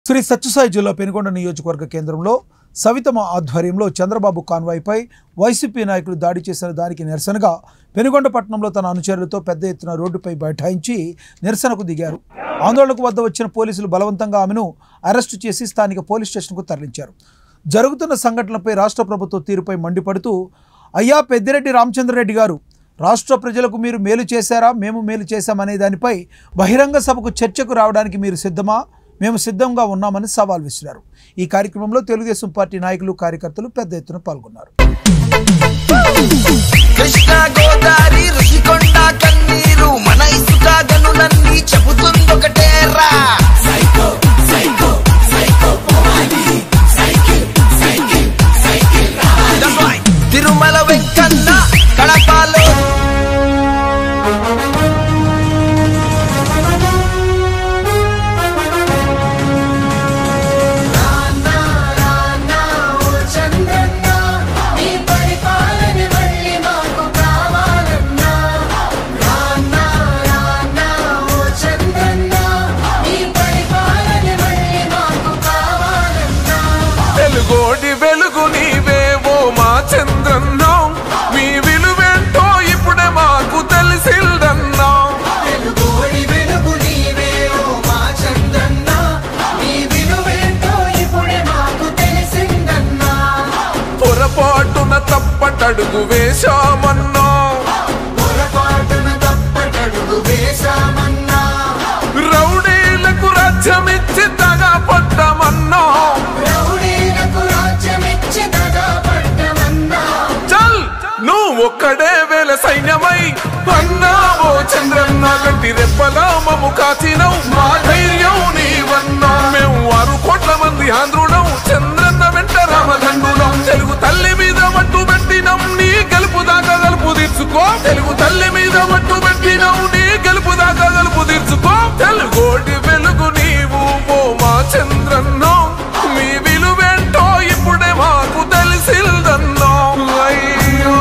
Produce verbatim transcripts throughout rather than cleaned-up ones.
శ్రీ సత్యసాయి జిల్లా పెనుకొండ నియోజకవర్గ కేంద్రంలో సవితమ ఆధ్వర్యంలో చంద్రబాబు కాన్వాయ్పై వైసీపీ నాయకులు దాడి చేసిన దానికి నిరసనగా పెనుకొండ పట్టణంలో తన అనుచరులతో పెద్ద ఎత్తున రోడ్డుపై బైఠాయించి నిరసనకు దిగారు. ఆందోళనకు వద్ద వచ్చిన పోలీసులు బలవంతంగా ఆమెను అరెస్టు చేసి స్థానిక పోలీస్ స్టేషన్కు తరలించారు. జరుగుతున్న సంఘటనలపై రాష్ట్ర ప్రభుత్వ తీరుపై మండిపడుతూ, అయ్యా పెద్దిరెడ్డి రామచంద్రరెడ్డి గారు, రాష్ట్ర ప్రజలకు మీరు మేలు చేశారా, మేము మేలు చేశామనే దానిపై బహిరంగ సభకు చర్చకు రావడానికి మీరు సిద్ధమా? మేము సిద్ధంగా ఉన్నామని సవాల్ విసిరారు. ఈ కార్యక్రమంలో తెలుగుదేశం పార్టీ నాయకులు, కార్యకర్తలు పెద్ద ఎత్తున పాల్గొన్నారు. కృష్ణా గోదావరి ఋషికొండ కన్నీరు మన ఇసుక గనులన్నీ చెబుతుందొకటేరా, సైకో సైకో సైకో పోవాలి, సైకిల్ సైకిల్ సైకిల్ రావాలి. తిరుమల వెంకన్న కడపలో వెలుగోడి వెలుగు నీవేవో మా చంద్రన్న, మీ విలువేంటో ఇప్పుడే మాకు తెలిసిందన్నా. వెలుగోడి వెలుగు నీవేవో మా చంద్రన్న, మీ విలువేంటో ఇప్పుడే మాకు తెలిసిందన్నా. పొరపాటున తప్పటడుగు వేశామన్నా, పొరపాటున తప్పటడుగు వేశామన్నా. రౌడీలకు రాజ్యమిచ్చి తగా పడ్డమన్నా, నువ్వు ఒక్కడే వేల సైన్యమై అన్నావో చంద్రన్న. గట్టి రెప్పలా మము కాచినవు, మా ధైర్యం నీవన్నా. మేము ఆరు కోట్ల మంది ఆంధ్రులం, చంద్రన్న వెంట రామదండులం. తెలుగు తల్లి మీద మట్టు పెట్టినం, నీ గెలుపు దాకా గలుపు తీర్చుకో. తెలుగు తల్లి మీద మట్టు పెట్టినం, నీ గెలుపు దాకా గలుపు తీర్చుకో. తెలుగోడి వెలుగు నీవు ఓ మా చంద్రన్న, మీ విలువేంటో ఇప్పుడే మాకు తెలిసిందన్నా. అయ్యో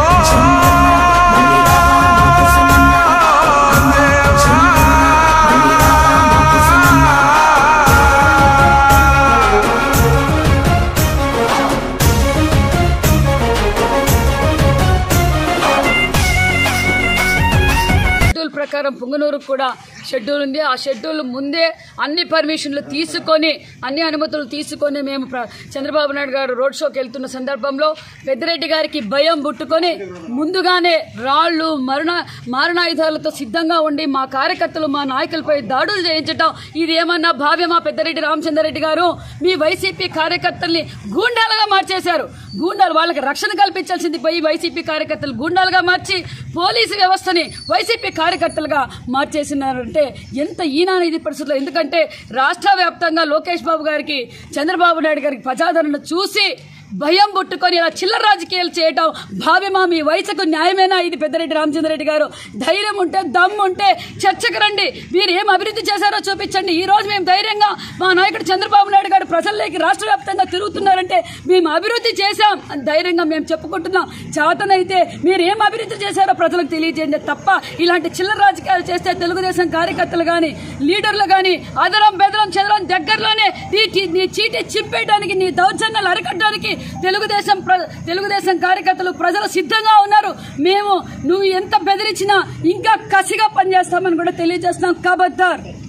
ప్రకారం పుంగనూరు కూడా షెడ్యూల్ ఉంది. ఆ షెడ్యూల్ ముందే అన్ని పర్మిషన్లు తీసుకొని, అన్ని అనుమతులు తీసుకొని మేము చంద్రబాబు నాయుడు గారు రోడ్ షోకి వెళ్తున్న సందర్భంలో పెద్దిరెడ్డి గారికి భయం పుట్టుకొని ముందుగానే రాళ్లు మరణ మారణాయుధాలతో సిద్ధంగా ఉండి మా కార్యకర్తలు, మా నాయకులపై దాడులు చేయించటం ఇది ఏమన్నా భావ్యమా? పెద్దిరెడ్డి రామచంద్రరెడ్డి గారు మీ వైసీపీ కార్యకర్తల్ని గూండాలుగా మార్చేశారు. గూండాలు వాళ్ళకి రక్షణ కల్పించాల్సింది పోయి వైసీపీ కార్యకర్తలు గూండాలుగా మార్చి పోలీసు వ్యవస్థని వైసీపీ కార్యకర్తలుగా మార్చేసినారంటే ఎంత ఈనాని ఇది పరిస్థితుల్లో. ఎందుకంటే రాష్ట్ర వ్యాప్తంగా లోకేష్ బాబు గారికి, చంద్రబాబు నాయుడు గారికి ప్రజాదరణ చూసి భయం పుట్టుకొని ఇలా చిల్లర రాజకీయాలు చేయటం భావ్యమా? మీ వయసుకు న్యాయమేనా ఇది? పెద్దిరెడ్డి రామచంద్రరెడ్డి గారు ధైర్యం ఉంటే, దమ్ము ఉంటే చర్చకు రండి. మీరు ఏం అభివృద్ధి చేశారో చూపించండి. ఈ రోజు మేము ధైర్యంగా మా నాయకుడు చంద్రబాబు నాయుడు గారు ప్రజల్లోకి రాష్ట్ర వ్యాప్తంగా తిరుగుతున్నారంటే మేము అభివృద్ధి చేశాం అని ధైర్యంగా మేము చెప్పుకుంటున్నాం. చేతనైతే మీరు ఏం అభివృద్ధి చేశారో ప్రజలకు తెలియజేయండి తప్ప ఇలాంటి చిల్లర రాజకీయాలు చేస్తే తెలుగుదేశం కార్యకర్తలు కానీ, లీడర్లు కానీ అదరం బెదరం చెదరం దగ్గరలోనే నీ చీటి చింపేయడానికి, నీ దౌర్జన్యాలు అరికట్టడానికి తెలుగుదేశం తెలుగుదేశం కార్యకర్తలు ప్రజలు సిద్ధంగా ఉన్నారు. మేము నువ్వు ఎంత బెదిరించినా ఇంకా కసిగా పనిచేస్తామని కూడా తెలియజేస్తున్నాం. కబద్దార్.